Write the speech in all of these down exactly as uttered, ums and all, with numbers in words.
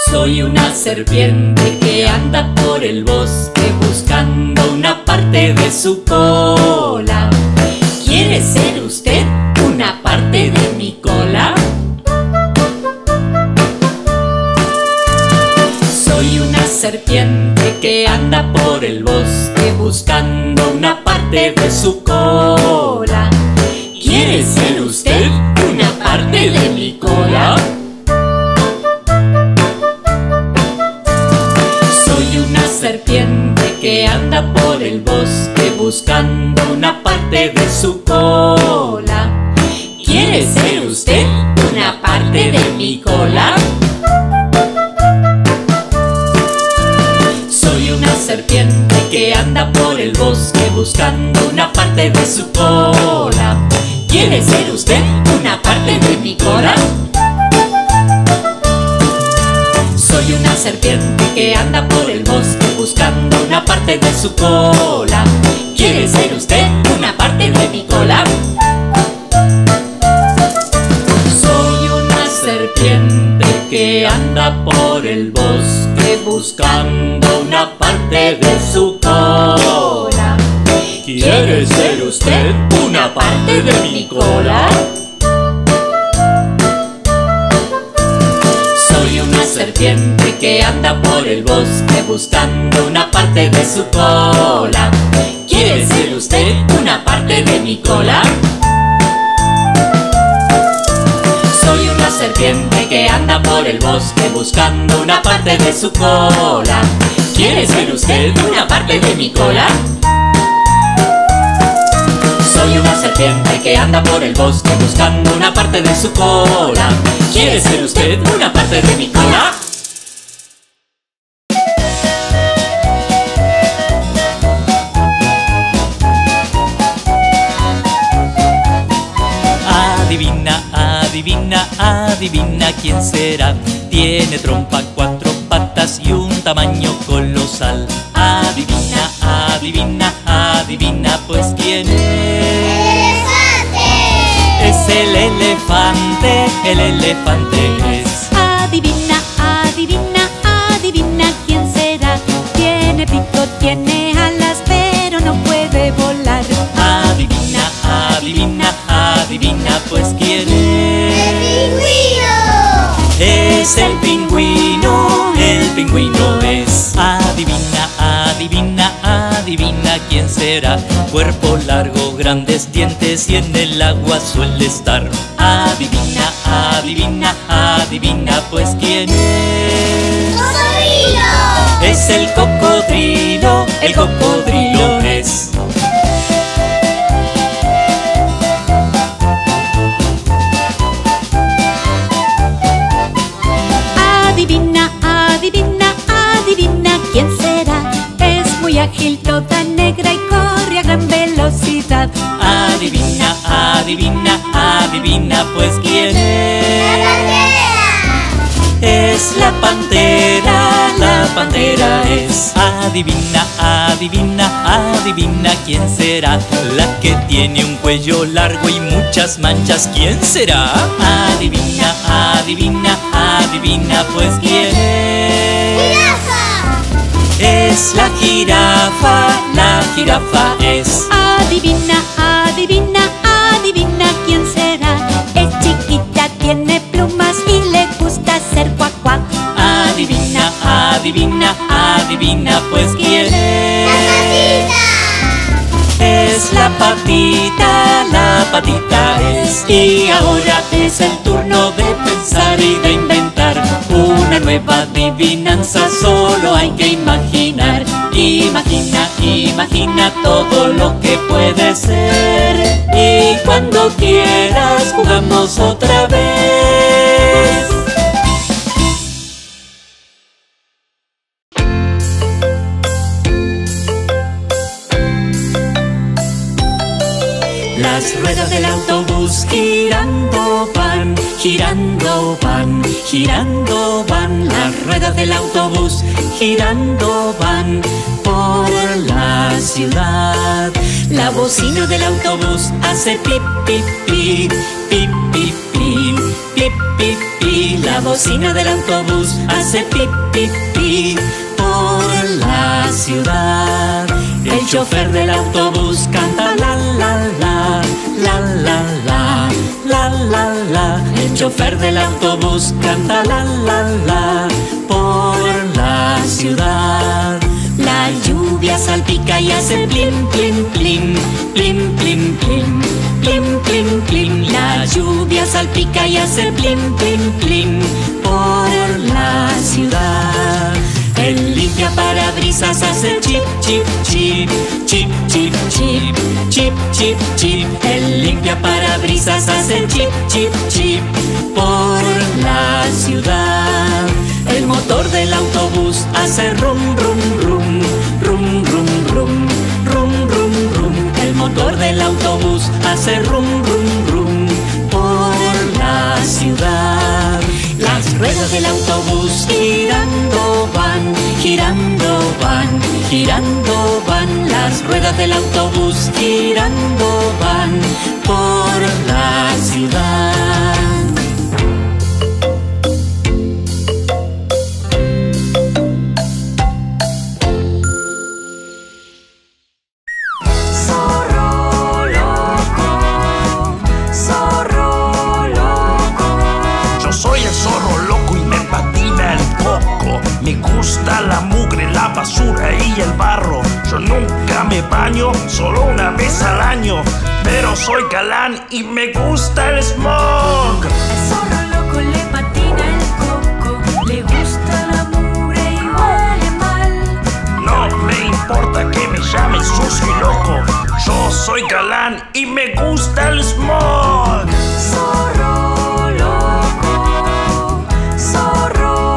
Soy una serpiente que anda por el bosque buscando una parte de su cola. ¿Quiere ser usted una parte de mi cola? Soy una serpiente que anda por el bosque buscando una parte de su cola. ¿Quiere ser usted una parte de mi cola? Soy una serpiente que anda por el bosque buscando una parte de su cola. ¿Quiere ser usted una parte de mi cola? Soy una serpiente que anda por el bosque buscando una parte de su cola. ¿Quiere ser usted una parte de mi cola? Soy una serpiente que anda por el bosque buscando una parte de su cola. ¿Quiere ser usted una parte de mi cola? Soy una serpiente que anda por el bosque buscando una parte de su cola. ¿Quiere ser usted una parte de mi cola? Soy una serpiente que anda por el bosque buscando una parte de su cola. ¿Quiere ser usted una parte de mi cola? Soy una serpiente que anda por el bosque buscando una parte de su cola. ¿Quiere ser usted una parte de mi cola? Soy una serpiente que anda por el bosque buscando una parte de su cola. ¿Quiere ser usted una parte de mi cola? Adivina, adivina, adivina quién será. Tiene trompa, cuatro patas y un tamaño colosal. Adivina, adivina, adivina, pues quién es. ¡Elefante! Es el elefante, el elefante es. Adivina, adivina, adivina quién será. Tiene pico, tiene alas, pero no puede volar. Adivina, adivina, adivina, pues quién es. ¡El pingüino! Es el pingüino, el pingüino es. Adivina, adivina, adivina quién será. Cuerpo largo, grandes dientes y en el agua suele estar. Adivina, adivina, adivina, pues quién es. ¡Cocodrilo! Es el cocodrilo, el cocodrilo es. Adivina, adivina, adivina quién será. Es muy ágil, toda negra y corre a gran velocidad. Adivina, adivina, adivina, pues quién es. Es la pantera, la pantera es. Adivina, adivina, adivina quién será. La que tiene un cuello largo y muchas manchas, ¿quién será? Adivina, adivina, adivina, pues quién es. ¡Jirafa! Es la jirafa, la jirafa es. Adivina, adivina, adivina quién será. Es chiquita, tiene plumas y le gusta hacer cuac cuac. Adivina, adivina, adivina, pues quién es. Es la patita, la patita es. Y ahora es el turno de pensar y de inventar una nueva adivinanza, solo hay que imaginar. Imagina, imagina todo lo que puede ser. Y cuando quieras jugamos otra vez. Las ruedas del autobús girando van, girando van, girando van. Las ruedas del autobús girando van por la ciudad. La bocina del autobús hace pip, pip, pip, pip, pip, pip, pip, pip, pip. pi. La bocina del autobús hace pi, pi, pi por la ciudad. El chofer del autobús canta la, la, la, la, la, la, la, la, la. El chofer del autobús canta la, la, la por la ciudad. La lluvia salpica y hace plim, plim, plim, plim, plim, plim, plim, plim, plim. La lluvia salpica y hace plim, plim, plim por la ciudad. El limpia parabrisas hace chip, chip, chip, chip, chip, chip, chip, chip, chip. El limpia parabrisas hace chip, chip, chip por la ciudad. El motor del autobús hace rum, rum, rum, rum, rum, rum, rum, rum, rum. El motor del autobús hace rum, rum, rum por la ciudad. Las ruedas del autobús girando van, girando van, girando van. Las ruedas del autobús girando van por la ciudad. Me gusta la mugre, la basura y el barro. Yo nunca me baño, solo una vez al año. Pero soy galán y me gusta el smog. El zorro loco le patina el coco, le gusta la mugre y huele mal. No me importa que me llamen sucio y loco. Yo soy galán y me gusta el smog. Zorro loco, zorro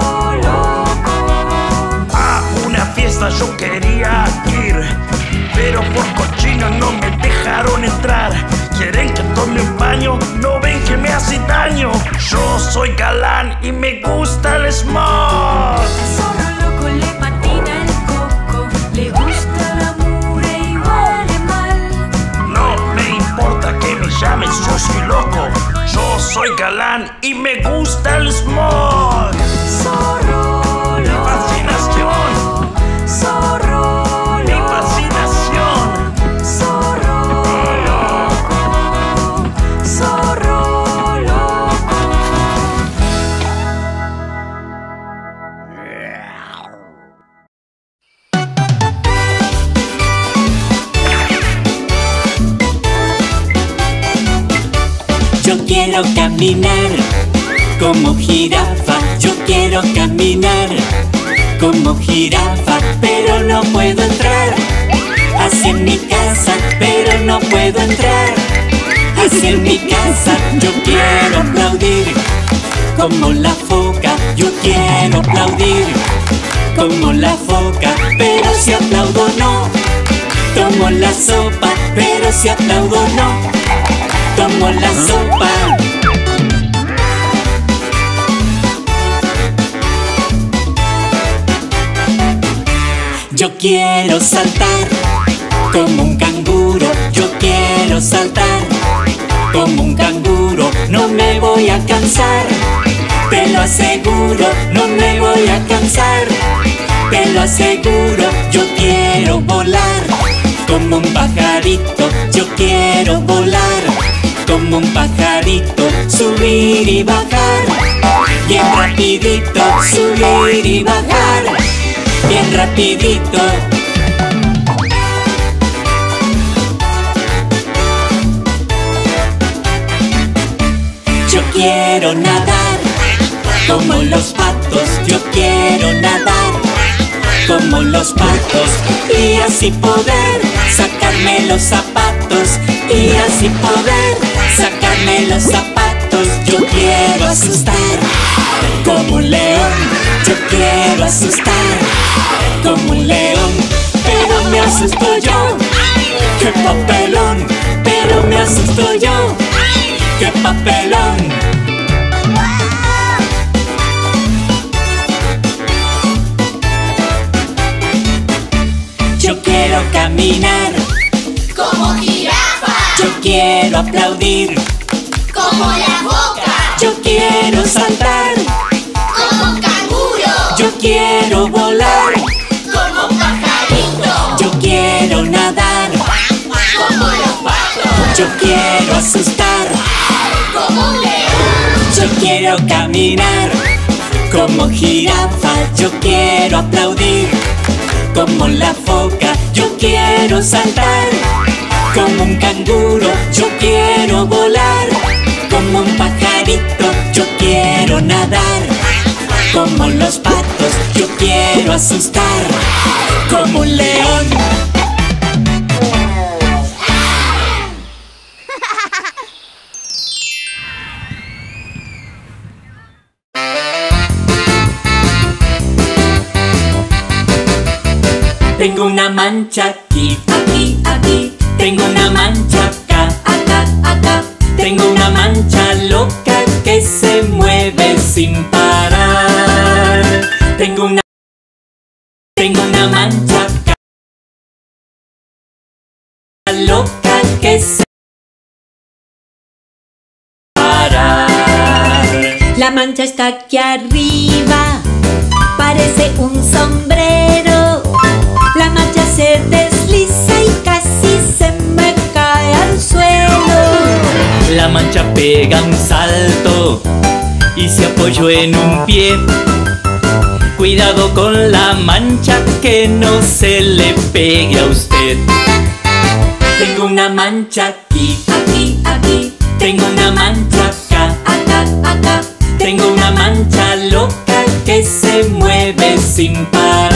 fiesta yo quería ir, pero por cochino no me dejaron entrar. Quieren que tome un baño, no ven que me hace daño. Yo soy galán y me gusta el smog. El zorro loco le patina el coco, le gusta la mugre y huele mal. No me importa que me llamen sucio y loco. Yo soy galán y me gusta el smog. Zorro loco, fascinación. Zorro mi fascinación. Zorro loco, zorro loco. Yo quiero caminar como jirafa. Yo quiero caminar como jirafa, pero no puedo entrar. Así en mi casa, pero no puedo entrar. Así en mi casa, yo quiero aplaudir como la foca. Yo quiero aplaudir como la foca, pero si aplaudo no. Tomo la sopa, pero si aplaudo no. Tomo la sopa. Yo quiero saltar como un canguro. Yo quiero saltar como un canguro. No me voy a cansar, te lo aseguro. No me voy a cansar, te lo aseguro. Yo quiero volar como un pajarito. Yo quiero volar como un pajarito. Subir y bajar bien rapidito. Subir y bajar bien rapidito. Yo quiero nadar como los patos. Yo quiero nadar como los patos. Y así poder sacarme los zapatos. Y así poder sacarme los zapatos. Yo quiero asustar como un león. Yo quiero asustar como un león, pero me asusto yo. ¡Qué papelón! Pero me asusto yo. ¡Qué papelón! Yo quiero caminar como jirafa. Yo quiero aplaudir como la boca. Yo quiero quiero saltar como un canguro, yo quiero volar, como un pajarito, yo quiero nadar, como los patos, yo quiero asustar, como un león, yo quiero caminar como jirafa, yo quiero aplaudir como la foca, yo quiero saltar como un canguro, yo quiero volar como un pajarito, yo quiero nadar como los patos, yo quiero asustar como un león. Tengo una mancha aquí, aquí, aquí. Tengo una mancha acá, acá, acá. Tengo una mancha loca que se mueve sin parar. Tengo una, tengo una mancha acá, loca que se parar. La mancha está aquí arriba, parece un sombrero. La mancha se desliza y casi se me cae al suelo. La mancha pega un salto y se apoyó en un pie. Cuidado con la mancha que no se le pegue a usted. Tengo una mancha aquí, aquí, aquí. Tengo una mancha acá, acá, acá. Tengo una mancha loca que se mueve sin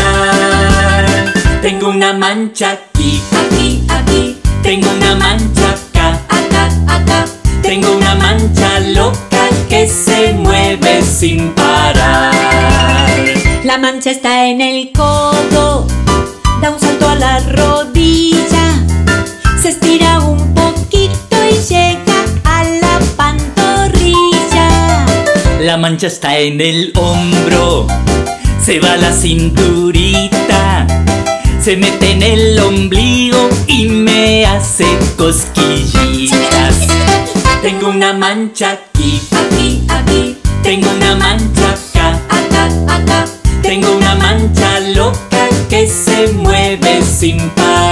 parar. Tengo una mancha aquí, aquí, aquí. Tengo una mancha acá, acá, acá. Tengo una mancha loca que se mueve sin parar. La mancha está en el codo, da un salto a la rodilla, se estira un poquito y llega a la pantorrilla. La mancha está en el hombro, se va a la cinturita, se mete en el ombligo y me hace cosquillitas. Tengo una mancha aquí, aquí, aquí. Tengo una mancha acá, acá, acá. Tengo una mancha loca que se mueve sin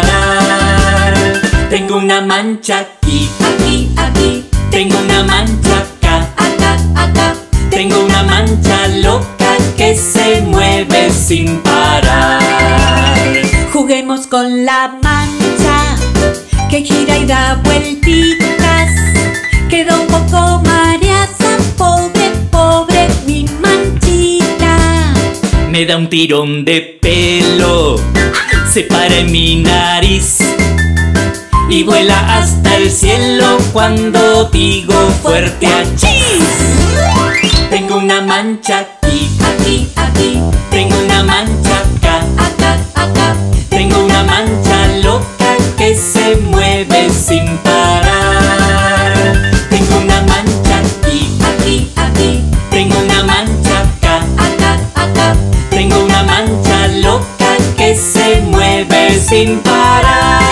parar. Tengo una mancha aquí, aquí, aquí. Tengo una mancha acá, acá, acá. Tengo una mancha loca que se mueve sin parar. Juguemos con la mancha que gira y da vueltitas. Quedó un poco mareada, pobre, pobre mi manchita. Me da un tirón de pelo, se para en mi nariz y vuela hasta el cielo cuando digo fuerte achís. Tengo una mancha aquí, aquí, aquí. Tengo una mancha acá, acá, acá. Tengo una mancha loca que se mueve sin parar. Tengo una mancha aquí, aquí, aquí. Tengo una mancha acá, acá, acá. Tengo una mancha loca que se mueve sin parar.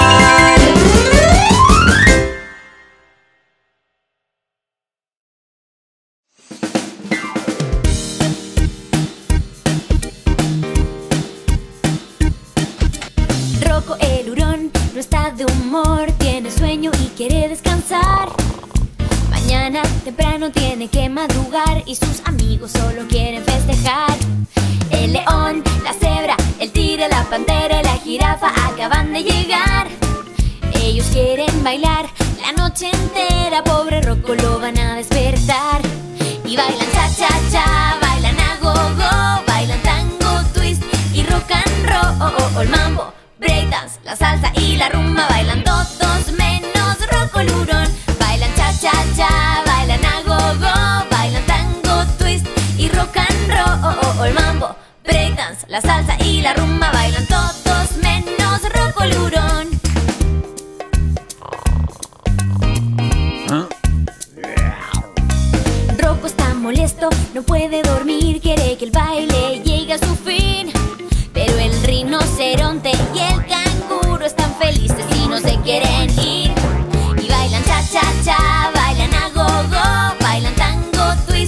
Rocco el hurón no está de humor, tiene sueño y quiere descansar. Mañana temprano tiene que madrugar y sus amigos solo quieren festejar. El león, la cebra, el tigre, la pantera y la jirafa acaban de llegar. Ellos quieren bailar la noche entera, pobre Rocco lo van a despertar. Y bailan cha-cha-cha, bailan a go-go, bailan tango, twist y rock and roll. El mambo, breakdance, la salsa y la rumba bailan todos menos Rocco el hurón. Bailan cha-cha-cha, bailan a go-go, bailan tango, twist y rock and roll. El mambo, breakdance, la salsa y la rumba bailan todos menos Rocco el hurón. Rocco está molesto, no puede dormir, quiere que el baile llegue a su fin. Pero el rinoceronte y el canguro están felices y no se quieren ir. Y bailan cha-cha-cha, bailan a go-go, bailan tango, twist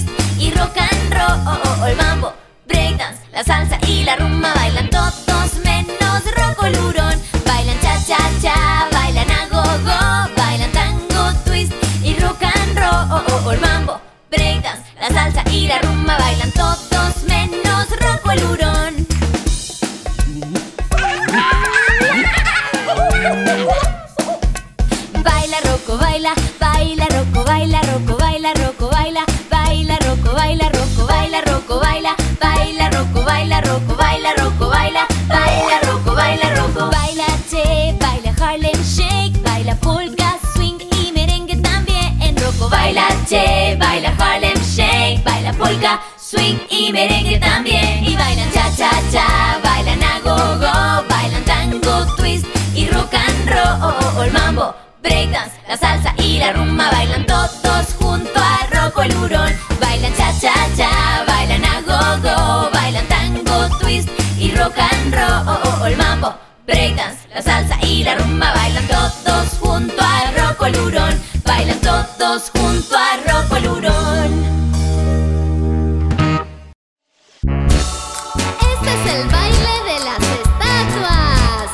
polka, swing y merengue también. Y bailan cha-cha-cha, bailan a go-go, bailan tango, twist y rock and roll. Mambo, breakdance, la salsa y la rumba, bailan todos junto a Rocco el hurón. Bailan cha-cha-cha, bailan a go-go, bailan tango, twist y rock and roll. Mambo, breakdance, la salsa y la rumba, bailan todos junto a Rocco el hurón. Bailan todos junto a Rocco el hurón. Este es el baile de las estatuas.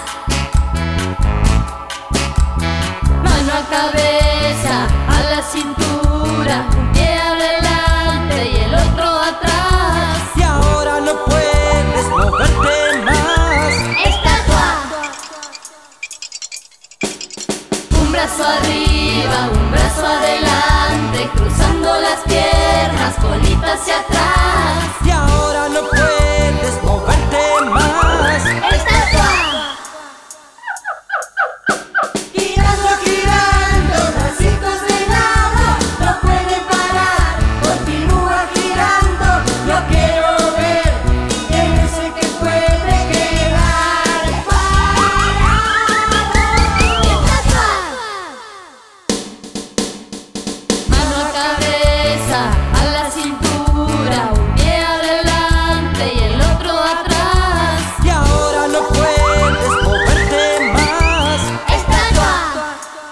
Mano a cabeza, a la cintura, un pie adelante y el otro atrás. Y ahora no puedes moverte más. Estatua. Un brazo arriba, un brazo adelante, cruzando las piernas, colita hacia atrás. Y ahora no puedes moverte más. Estatua. Girando, girando, bracitos de lado, no puede parar, continúa girando. Yo quiero ver quién es el que puede quedar parado. Estatua. Mano a cabeza, a la cintura, un pie adelante y el otro atrás. Y ahora no puedes moverte más. Estatua.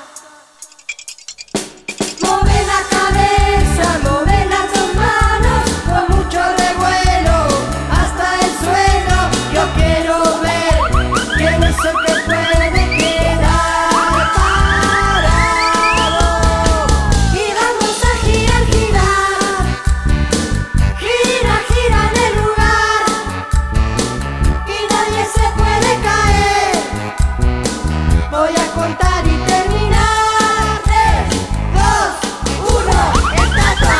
Mueve la cabeza, mueve las dos manos, con mucho revuelo, hasta el suelo. Yo quiero ver quién es el que puede quedar parado. Y vamos a girar, girar, gira, gira en el lugar, y nadie se puede caer. Voy a contar y terminar. Tres, dos, uno, estatua.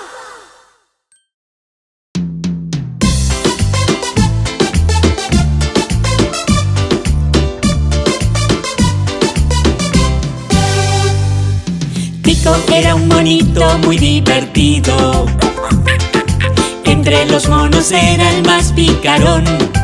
Tico era un monito muy divertido. Entre los monos era el más picarón.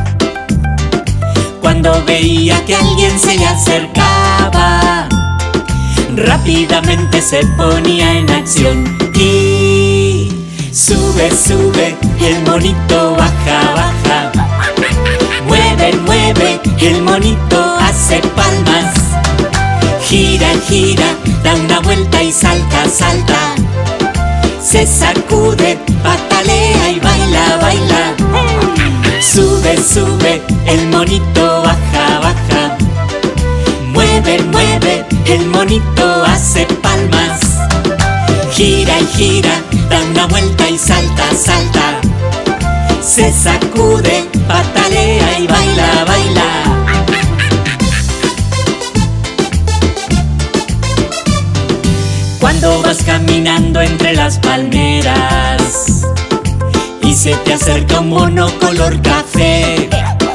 Cuando veía que alguien se le acercaba, rápidamente se ponía en acción. Y sube, sube, el monito baja, baja. Mueve, mueve, el monito hace palmas. Gira, gira, da una vuelta y salta, salta. Se sacude, patalea y baila, baila. Sube, sube, el monito baja, baja. Mueve, mueve, el monito hace palmas. Gira y gira, da una vuelta y salta, salta. Se sacude, patalea y baila, baila. Cuando vas caminando entre las palmeras y se te acerca un mono color café,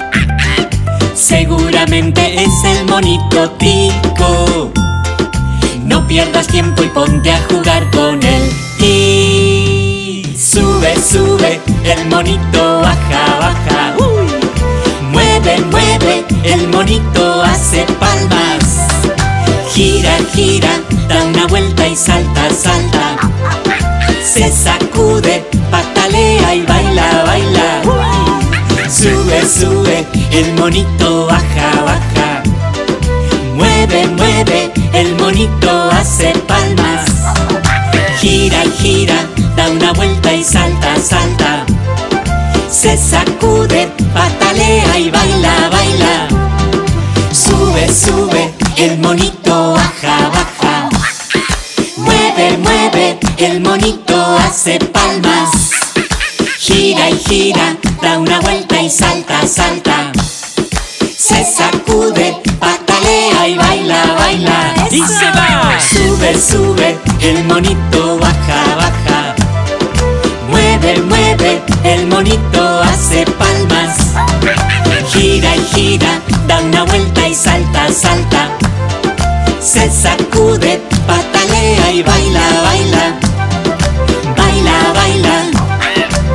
seguramente es el monito Tico. No pierdas tiempo y ponte a jugar con él. Y sube, sube, el monito baja, baja. Uy. Mueve, mueve, el monito hace palmas. Gira, gira, da una vuelta y salta, salta. Se sacude, patalea y baila, baila. Sube, sube, el monito baja, baja. Mueve, mueve, el monito hace palmas. Gira y gira, da una vuelta y salta, salta. Se sacude, patalea y baila, baila. Sube, sube, el monito baja, baja. Mueve, mueve, el monito hace palmas. Gira y gira, da una vuelta y salta, salta. Se sacude, patalea y baila, baila. Y se va. Sube, sube, el monito baja, baja. Mueve, mueve, el monito hace palmas. Gira y gira, da una vuelta y salta, salta. Se sacude, patalea y baila, baila. Baila, baila.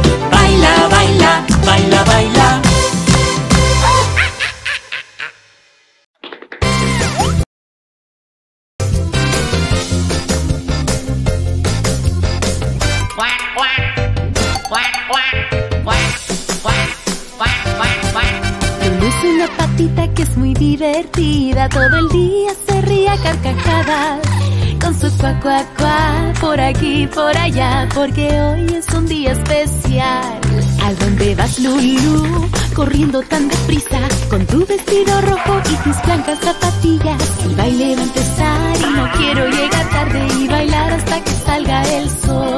Lulu es una patita que es muy divertida, todo el día se ríe a carcajadas con su cuac cuac cuac, por aquí por allá, porque hoy es un día especial. ¿A dónde vas, Lulu? Corriendo tan deprisa, con tu vestido rojo y tus blancas zapatillas. El baile va a empezar y no quiero llegar tarde y bailar hasta que salga el sol.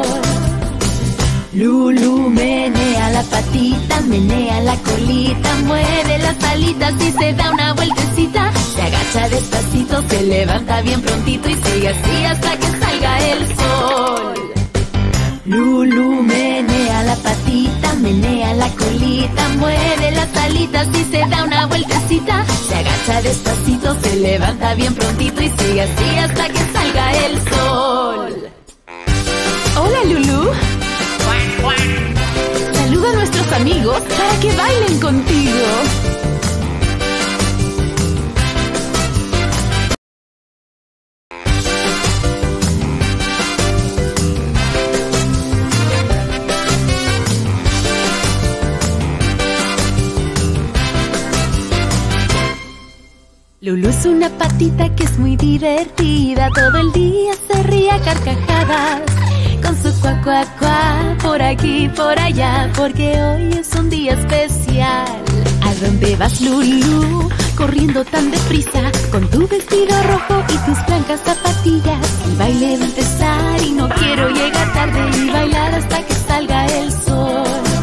Lulu menea la patita, menea la colita, mueve las alitas y se da una vueltecita. Se agacha despacito, se levanta bien prontito y sigue así hasta que salga el sol. Lulu menea la patita, menea la colita, mueve las alitas y se da una vueltecita. Se agacha despacito, se levanta bien prontito y sigue así hasta que salga el sol. Hola, Lulu. Saluda a nuestros amigos para que bailen contigo. Lulu es una patita que es muy divertida, todo el día se ríe a carcajadas con su cuac cuac cuac, por aquí por allá, porque hoy es un día especial. ¿A dónde vas, Lulu? Corriendo tan deprisa, con tu vestido rojo y tus blancas zapatillas. El baile va a empezar y no quiero llegar tarde y bailar hasta que salga el sol.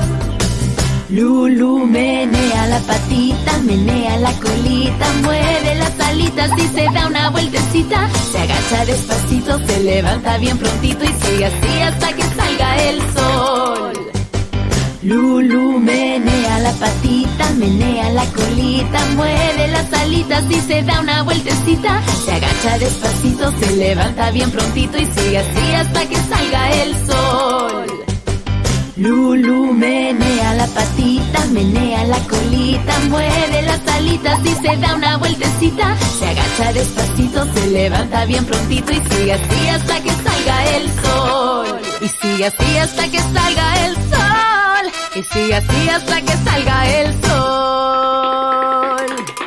Lulu menea la patita, menea la colita, mueve las alitas y se da una vueltecita. Se agacha despacito, se levanta bien prontito y sigue así hasta que salga el sol. Lulu menea la patita, menea la colita, mueve las alitas y se da una vueltecita. Se agacha despacito, se levanta bien prontito y sigue así hasta que salga el sol. Lulu menea la patita, menea la colita, mueve las alitas y se da una vueltecita. Se agacha despacito, se levanta bien prontito y sigue así hasta que salga el sol. Y sigue así hasta que salga el sol. Y sigue así hasta que salga el sol.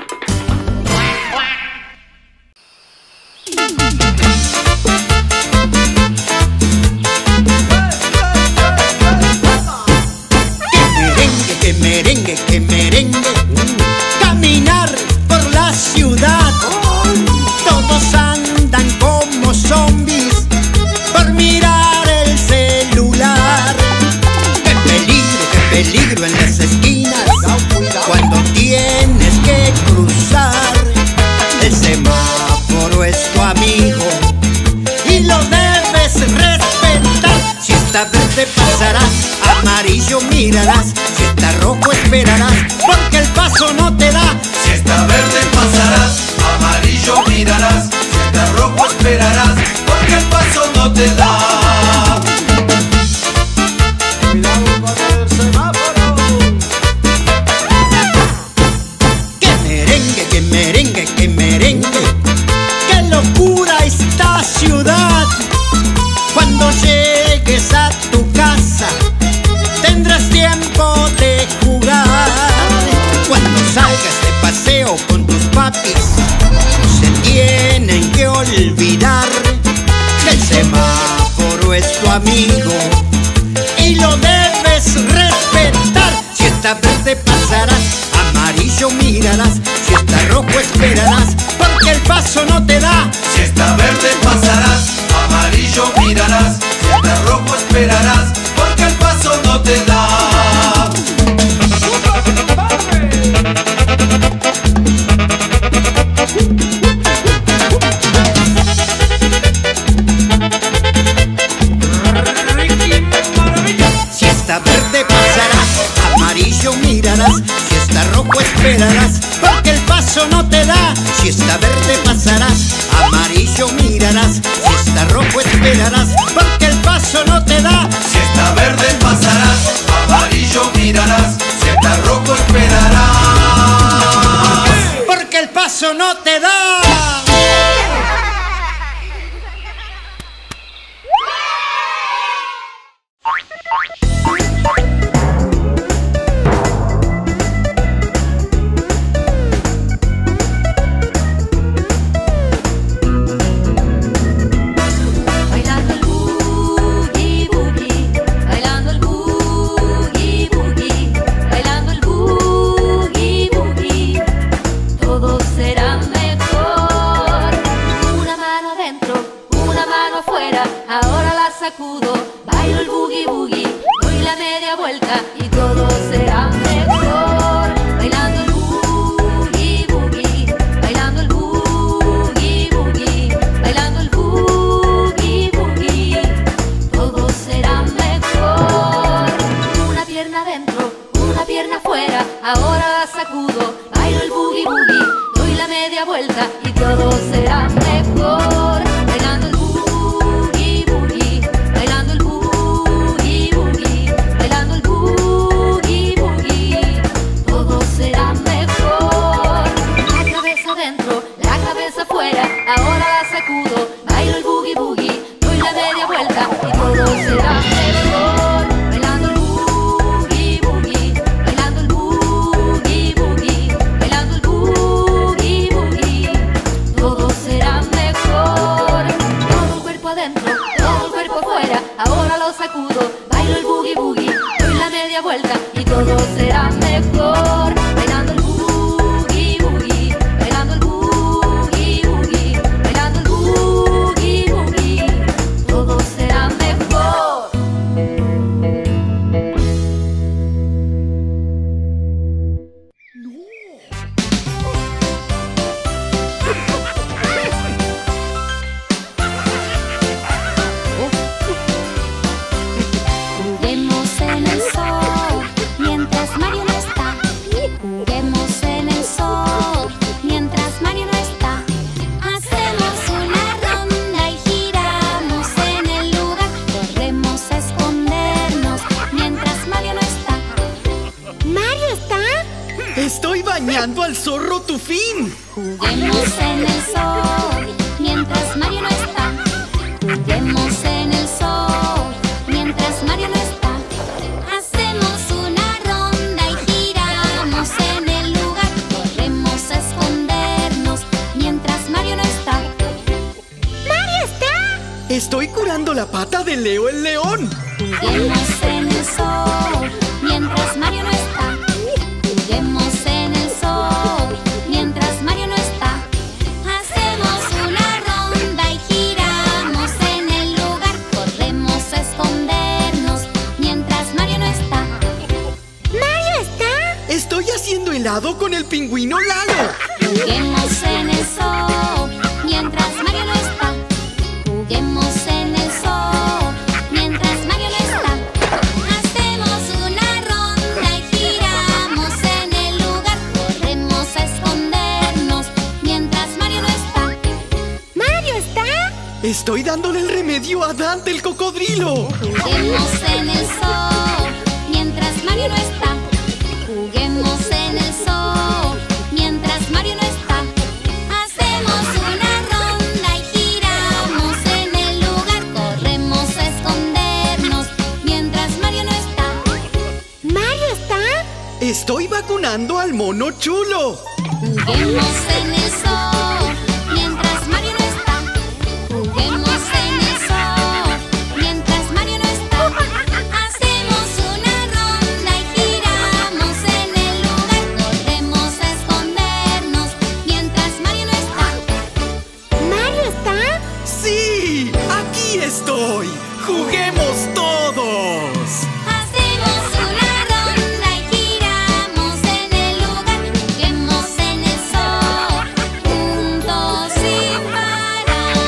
Que merengue, que merengue, caminar por la ciudad. Todos andan como zombies por mirar el celular. Qué peligro, qué peligro en las esquinas cuando tienes que cruzar. El semáforo es tu amigo y lo debes respetar. Si está verde pasarás, amarillo mirarás, si está rojo esperarás, porque el paso no te da. Si está verde pasarás, amarillo mirarás, si está rojo esperarás, porque el paso no te da. Cuidado con el semáforo. Que merengue, que merengue, que merengue, qué locura esta ciudad. Cuando llegues a tu casa tendrás tiempo de jugar. Cuando salgas de paseo con tus papis se tienen que olvidar que el semáforo es tu amigo y lo debes respetar. Si está verde pasarás, amarillo mirarás, si está rojo esperarás, porque el paso no te da. Si está verde pasarás, amarillo mirarás, si está rojo esperarás, porque el paso no te da. Si está verde pasarás, amarillo mirarás, si está rojo esperarás, porque el paso no te da. Si está verde pasarás, amarillo mirarás, si está rojo esperarás, porque el paso no te da. Si está verde pasarás, amarillo mirarás, si está rojo esperarás, porque el paso no te da. sacudo, bailo el boogie boogie, doy la media vuelta y todo será mejor. Bailando el boogie boogie, bailando el boogie boogie, bailando el boogie boogie, todo será mejor. Una pierna adentro, una pierna afuera, ahora sacudo, bailo el boogie boogie, doy la media vuelta y todo será mejor. Bailando el boogie boogie, bailando el boogie boogie, bailando el boogie boogie, todo será mejor. La cabeza adentro, la cabeza afuera, ahora la sacudo, bailo el boogie boogie, doy la media vuelta y todo será mejor. Bailando el boogie boogie, bailando el boogie boogie, bailando el boogie boogie, todo será mejor. Todo el cuerpo adentro, todo el cuerpo afuera, ahora lo sacudo, bailo el boogie boogie, doy la media vuelta y todo será mejor. Bailando el boogie boogie, bailando el boogie boogie, bailando el boogie boogie, todo será mejor. Juguemos en el sol mientras Mario no está. Juguemos en el sol mientras Mario no está. Hacemos una ronda y giramos en el lugar. Corremos a escondernos mientras Mario no está. ¿Mario está? Estoy bañando al zorro Tufín. Juguemos en el sol mientras Mario no está. Juguemos en el sol mientras Mario no está. Hacemos una ronda y giramos en el lugar. Corremos a escondernos mientras Mario no está. ¿Mario está? Estoy curando la pata de Leo el león. Juguemos en el sol mientras Mario no está. Juguemos en el sol mientras Mario no está. Hacemos una ronda y giramos en el lugar. Corremos a escondernos mientras Mario no está. ¿Mario está? Estoy haciendo helado con el pingüino Lalo. Juguemos en el sol mientras Mario no está. Juguemos en el sol mientras Mario no está. Hacemos una ronda y giramos en el lugar. Corremos a escondernos mientras Mario no está. ¿Mario está? Estoy dándole el remedio a Dante el cocodrilo. Juguemos en el sol mientras Mario no está. Juguemos en el sol mientras Mario no está. Hacemos una ronda y giramos en el lugar. Corremos a escondernos mientras Mario no está. ¿Mario está? Estoy vacunando al mono chulo. Juguemos en el sol mientras Mario no está. Juguemos en el sol mientras Mario no está. Hacemos una ronda y giramos en el lugar. Corremos a escondernos mientras Mario no está. ¿Mario está? ¡Sí! ¡Aquí estoy! ¡Juguemos todos! Hacemos una ronda y giramos en el lugar. Juguemos en el sol juntos sin parar.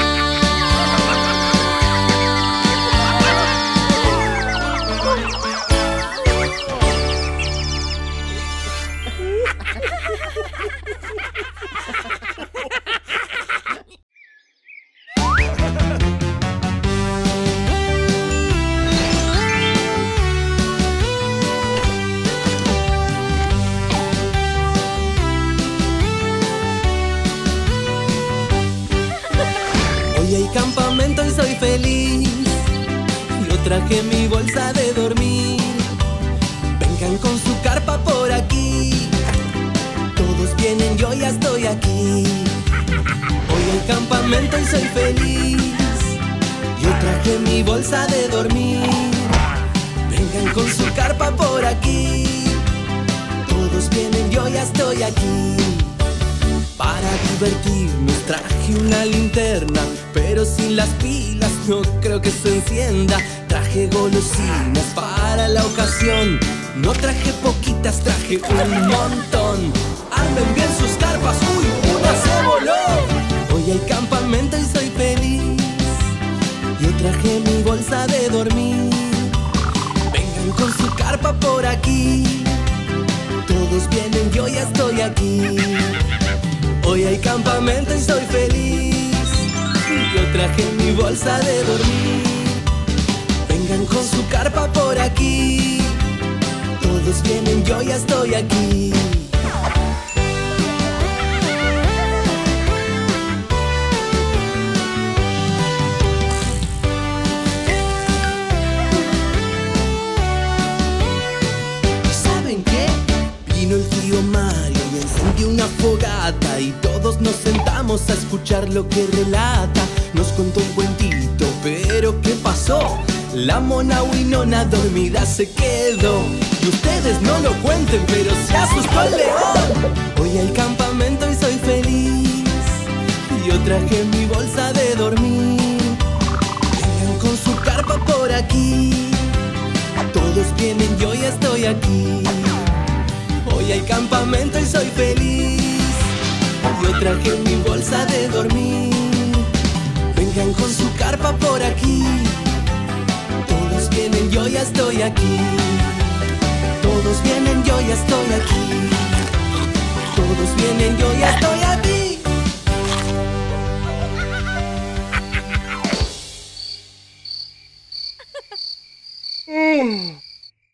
Hoy hay campamento y soy feliz. Yo traje mi bolsa de dormir. Vengan con su carpa por aquí. Todos vienen, yo ya estoy aquí. Hoy hay campamento y soy feliz. Yo traje mi bolsa de dormir. Vengan con su carpa por aquí. Todos vienen, yo ya estoy aquí. Para divertirnos traje una linterna, pero sin las pilas no creo que se encienda. Traje golosinas para la ocasión, no traje poquitas, traje un montón. Armen bien sus carpas, uy, una se voló. Hoy hay campamento y soy feliz. Yo traje mi bolsa de dormir. Vengan con su carpa por aquí. Todos vienen, yo ya estoy aquí. Hoy hay campamento y soy feliz. Yo traje mi bolsa de dormir. Vengan con su carpa por aquí. Todos vienen, yo ya estoy aquí. ¿Saben qué? Vino el tío Mario y encendió una fogata y todos nos sentamos a escuchar lo que relata. Nos contó un cuentito, pero ¿qué pasó? La mona Winona dormida se quedó. Y ustedes no lo cuenten, pero se asustó el león. Hoy hay campamento y soy feliz. Yo traje mi bolsa de dormir. Vengan con su carpa por aquí. Todos vienen, yo ya estoy aquí. Hoy hay campamento y soy feliz. Yo traje mi bolsa de dormir. Vengan con su carpa por aquí. Todos vienen, yo ya estoy aquí. Todos vienen, yo ya estoy aquí. Todos vienen, yo ya estoy aquí. Mm.